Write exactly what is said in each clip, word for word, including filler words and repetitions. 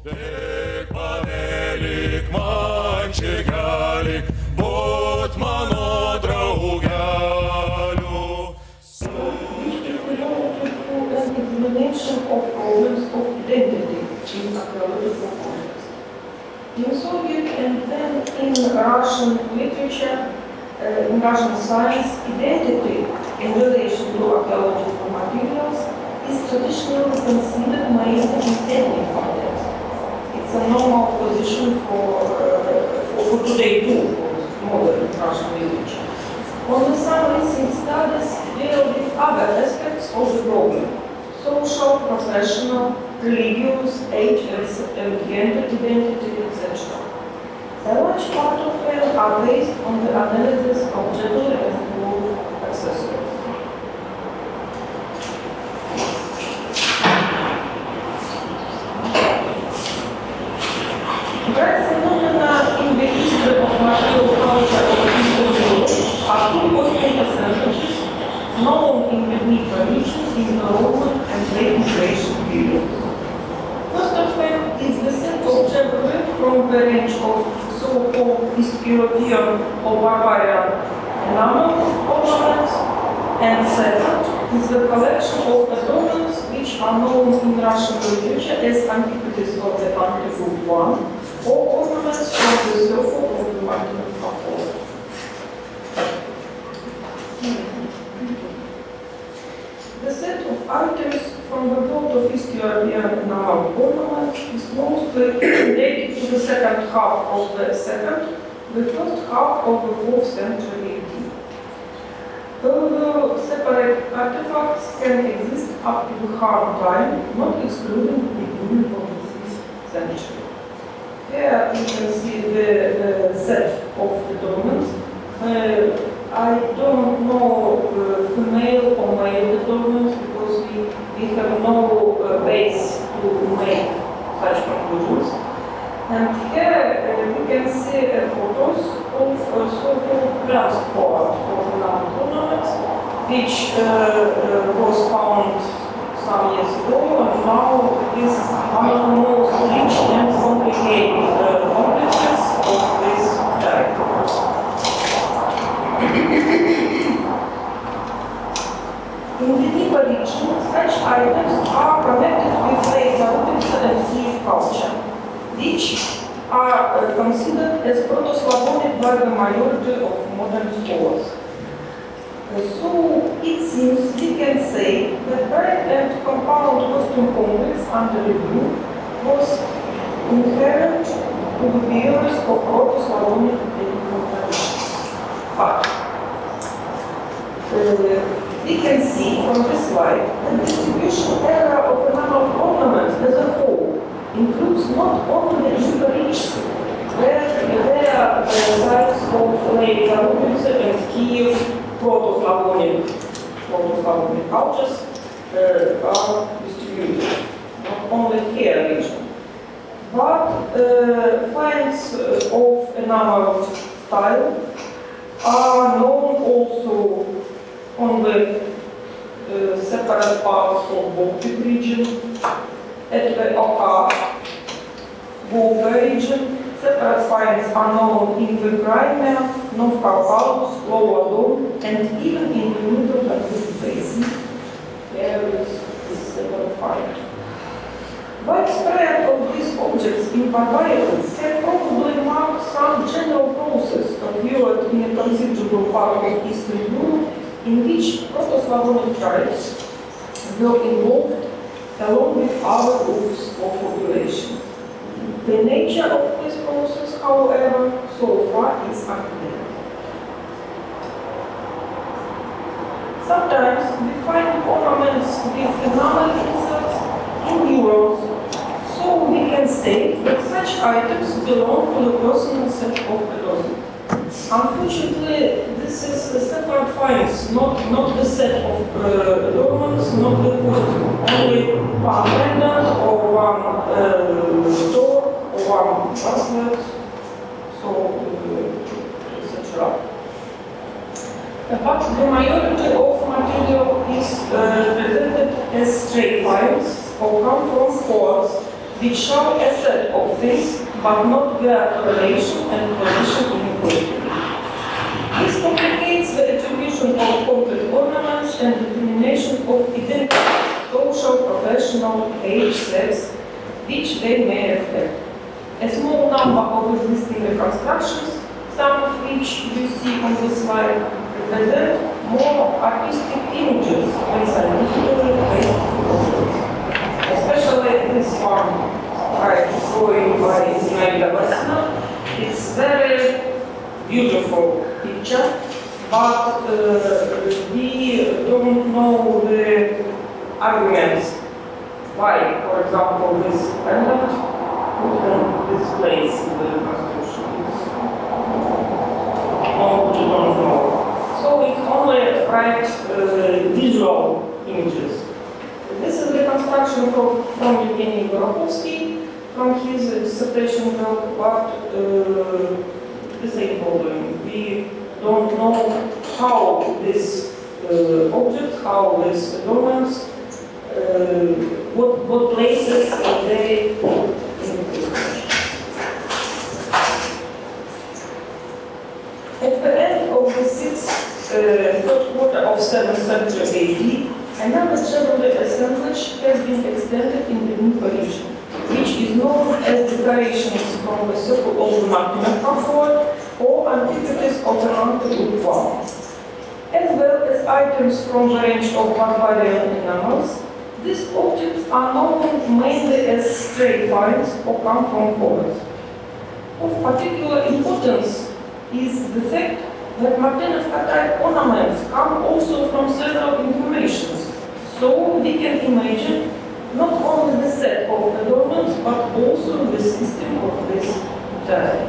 Of problems of identity in archaeological context. In Soviet and then in Russian literature, uh, in Russian science, identity in relation to archaeological materials is traditionally considered mainly in ethnic context. It's a normal position for, uh, for, for today too, for modern Russian literature. Only some recent studies deal with other aspects of the problem. Social, professional, religious, age and gender identity, et cetera. A large part of them are based on the analysis of jewellery and gold accessories. Great phenomena in the history of material culture of Eastern Europe are two cosmic assemblages known in the Dnieper region in the Roman and late Grecian periods. First of them is the set of jewellery from the range of so-called East European or Barbarian enameled ornaments, and second is the collection of adornments which are known in Russian literature as antiquities of the Antiquity one or ornaments from the circle of the mountain of Apollo. The set of items from the world of East European enameled ornament is mostly dated to the second half of the second, the first half of the fourth century A D. Although separate artifacts can exist up to the Han time, not excluding the beginning of the fifth century. Here you can see the, the set of adornments. Uh, I don't know uh, female or male adornments because we, we have no uh, base to make such conclusions. And here uh, we can see uh, photos of uh, so-called transport of enameled ornaments, which uh, uh, was found some years ago, and now is one of the most rich and complicated uh, complexes of this type. In the Dnieper region, such items are connected with Late Zarubintsy and Kiev culture, which are uh, considered as Proto-Slavonic by the majority of modern scholars. Uh, so it seems we can say that bright and compound costume complex under review was inherent to the theories of Proto-Slavonic technical traditions. But uh, we can see from this slide that the distribution area of enameled ornaments as a whole includes not only the Dnieper region, where there are uh, sites of Late Zarubintsy and Kiev Proto-Slavonic Proto-Slavonic cultures uh, are distributed, not only here region, but uh, finds uh, of enameled style are known also on the uh, separate parts of Baltic region, at the Volga region. Separate finds are known in the Crimea, North Caucasus, Lower Don, and even in the Middle Atlantic Basin. There is this separate find. Widespread of these objects in Barbaricum can probably mark some general process occurred in a considerable part of Eastern Europe in which Proto-Slavonic tribes were involved along with other groups of population. The nature of this process, however, so far is unclear. Sometimes we find ornaments with enamel inserts in murals, so we can state that such items belong to the personal set of adornment. Unfortunately, this is a separate finds, not, not the set of uh, adornments, not the costume. Only one pendant or one uh, door or one bracelet, so uh, et cetera. But the majority of material is uh, presented as stray finds or come from hoards which show a set of things, but not their correlation and position inequality. This complicates the attribution of concrete ornaments and determination of identities, social, professional, age, sex, which they may reflect. A small number of existing reconstructions, some of which you see on this slide, represent more artistic images than scientifically based photographs. Especially this one, right, drawing by Dnieper. It's very beautiful picture, but uh, we don't know the arguments. Why, for example, this pendant put in this place in the reconstruction? No, we don't know. So it's only right uh, visual images. This is reconstruction from, from Evgeny Gorokovsky, from his dissertation work, but uh, the same problem. We don't know how these uh, objects, how these adornments, uh, what, what places they in the. At the end of the sixth, uh, third quarter of seventh century A D, another jewellery assemblage has been extended in the Dnieper region, which is known as decorations from the circle of the Martinov fort or antiquities of the Archaeology, as well as items from the range of barbarian enameled. These objects are known mainly as stray finds or come from hoards. Of particular importance is the fact that Martinov-type ornaments come also from several informations. So we can imagine not only the set of adornments, but also the system of this type.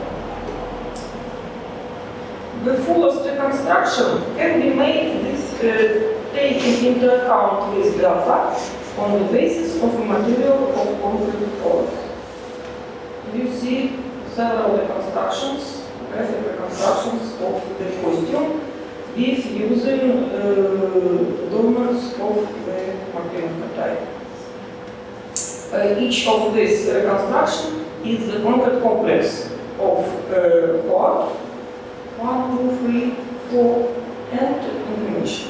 The fullest reconstruction can be made with uh, taking into account this data on the basis of a material of concrete hoards. You see several reconstructions, graphic reconstructions of the costume with using uh, adornments of the Martinov type. Uh, each of these reconstructions is the concrete complex of uh, hoard, one, two, three, four, and information.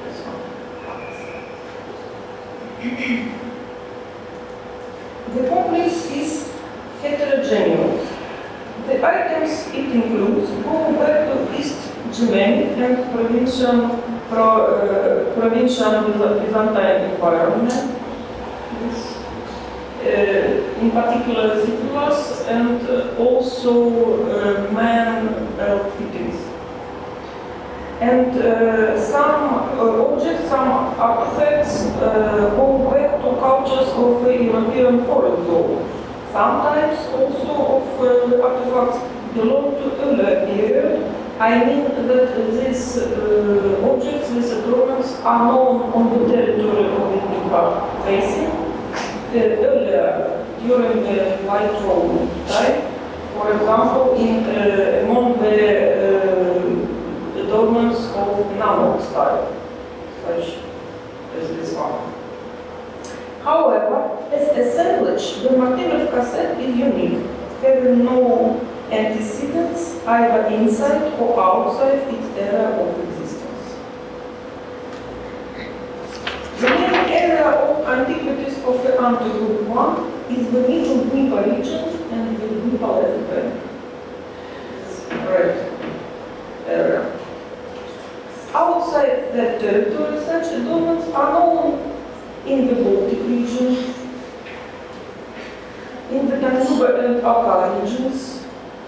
The complex is heterogeneous. The items it includes go back to East Germanic and provincial, pro, uh, provincial Byzantine environment, uh, in particular fibulas and uh, also uh, man belt fittings. And uh, some uh, objects, some artifacts uh, go back to cultures of the European forest zone. Sometimes also of uh, artifacts belong to earlier period. I mean that these uh, objects, these adornments, are known on the territory of the Dnieper basin uh, earlier, during the Light Roman time. For example, in uh, among the uh, adornments of enameled style, such as this one. However, as assemblage, the Martinov cassette is unique, having no antecedents either inside or outside its area of existence. The main area of antiquities of the Antiquity one is the middle Dnieper region and the Dnieper left bank. Right area. Outside that territory, such adornments are known in the Baltic region, in the Dnieper and Archaeology regions,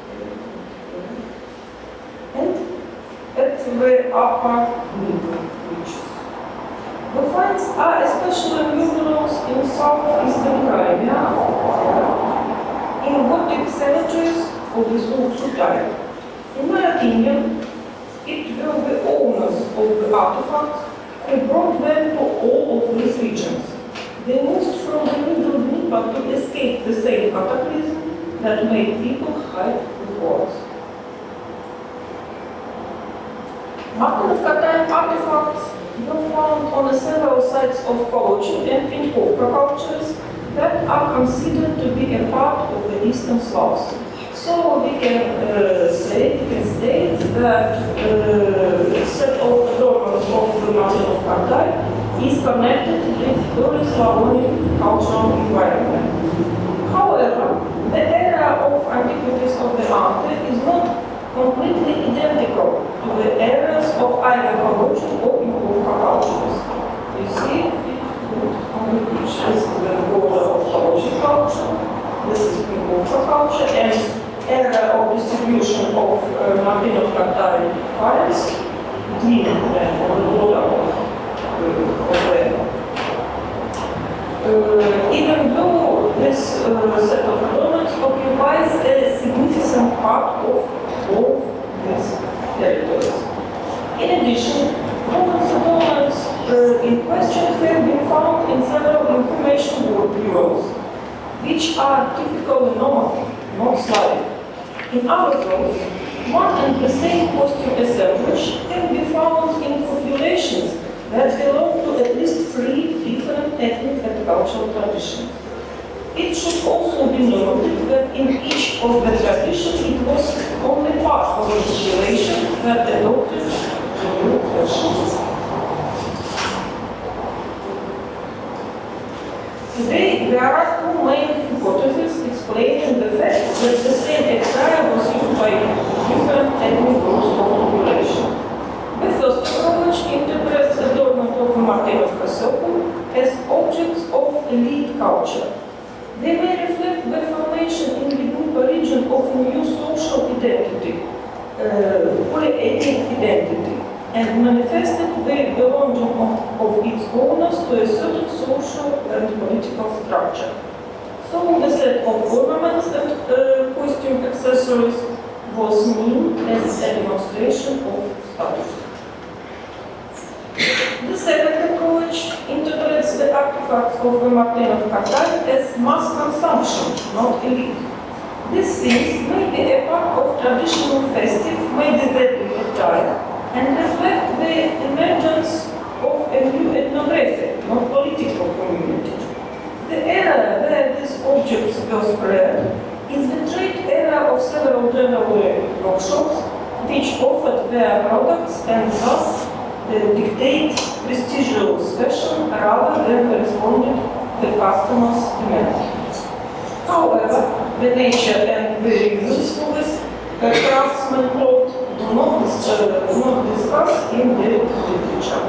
and at the upper Dnieper reaches. The finds are especially numerous in southeastern Crimea, in Gothic cemeteries of the Volga type. In my opinion, it will be the owners of the artifacts who brought them to all of these regions. They moved from the middle Dnieper to escape the same cataclysm that made people hide the hoards. Martinov-type artifacts were found on the several sites of Kolochyn and Penkovka cultures, that are considered to be a part of the Eastern Slavs. So we can uh, say, we can state that uh, a set of adornments of the mountain of Kardai is connected with early Slavonic cultural environment. However, the area of antiquities of the Ante is not completely identical to the areas of either Kalochen or improved cultures. You see, on the pictures the border of Kalochen culture, this is improved culture, and area of distribution of uh, mountain of Kardai files, Dnieper, on the border of, uh, of the Uh, even though this uh, set of adornments occupies a significant part of all these territories. In addition, Roman adornments uh, in question have been found in several information board bureaus, which are typically normative, not Slavic. In other words, one and the same costume assemblage can be found in populations that belong to at least three different ethnic and cultural traditions. It should also be noted that in each of the traditions it was only part of the population that adopted the new traditions. Today there are two main hypotheses explaining the fact that the same attire was used by different ethnic groups of population. The first approach interprets the adornment of the mountain of Kosoko as objects of elite culture. They may reflect the formation in the Dnieper region of a new social identity, uh, polyethnic identity, and manifested the belonging of, of its owners to a certain social and political structure. So the set of ornaments and uh, costume accessories was meant as a demonstration of status. The second approach interprets the artifacts of the mountain of Kardai as mass consumption, not elite. These things may be a part of traditional festive, maybe wedding attire, and reflect the emergence of a new ethnographic, not political community. The area where these objects were spread is the trade area of several jewellery workshops, which offered their products and thus Uh, dictate prestigious fashion rather than corresponding to the customer's demand. However, the nature and the usefulness of craftsman cloth do not, uh, do not discuss in the literature.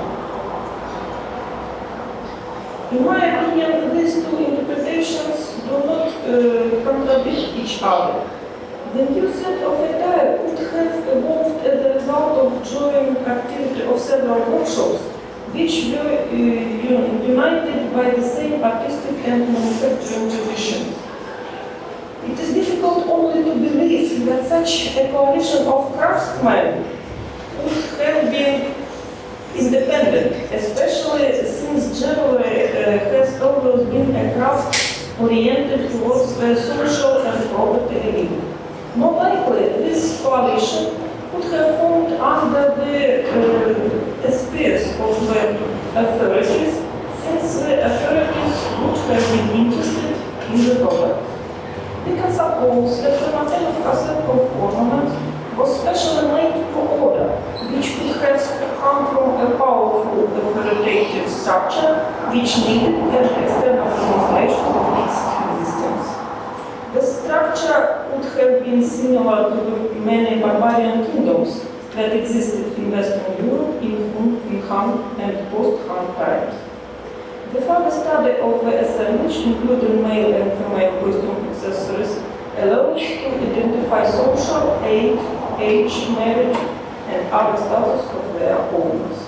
In my opinion, these two interpretations do not uh, contradict each other. The new set of attire could have evolved as a result of joint activity of several workshops, which were uh, united by the same artistic and manufacturing traditions. It is difficult only to believe that such a coalition of craftsmen would have been independent, especially since jewellery uh, has always been a craft oriented towards the social and property elite. More likely, this coalition would have formed under the uh, auspices of the authorities, since the authorities would have been interested in the product. We can suppose that the mountain of cassette of ornament was specially made to order, which could have come from a powerful authoritative structure which needed an external demonstration of its existence. The structure would have been similar to the many barbarian kingdoms that existed in Western Europe in Han and post-Han times. The further study of the assemblage, including male and female costume accessories, allows to identify social, age, age, marriage, and other status of their owners.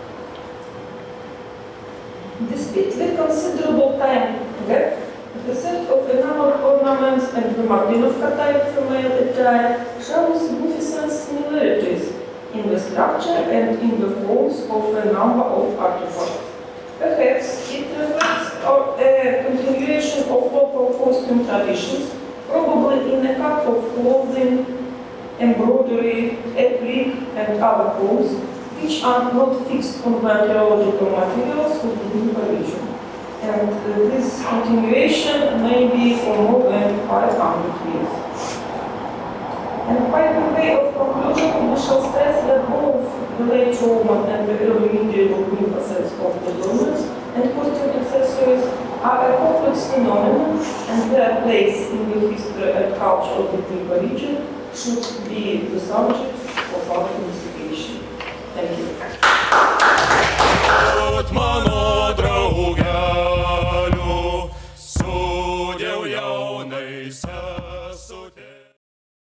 Despite the considerable time gap, the set of enameled ornaments and the mountain of Kardai female attire show significant similarities in the structure and in the forms of a number of artifacts. Perhaps it reflects a continuation of local costume traditions, probably in a cut of clothing, embroidery, applique, and other forms, which are not fixed on the archaeological materials of the Dnieper region. And uh, this continuation may be for more than five hundred years. And by the way of conclusion, we shall stress that both the late Roman and the early medieval Dnieper sets of ornaments and costume accessories are a complex phenomenon, and their place in the history and culture of the Dnieper region should be the subject of our investigation. Thank you.